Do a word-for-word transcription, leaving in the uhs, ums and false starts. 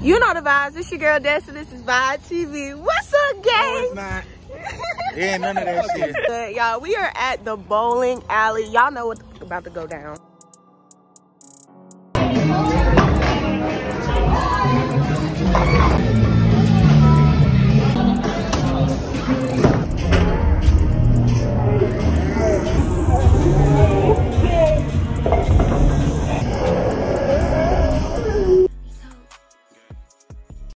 You know the vibes. It's your girl Destiny. This is Vibe T V. What's up, gang? No, it's not. Yeah, none of that shit. Y'all, we are at the bowling alley. Y'all know what's about to go down.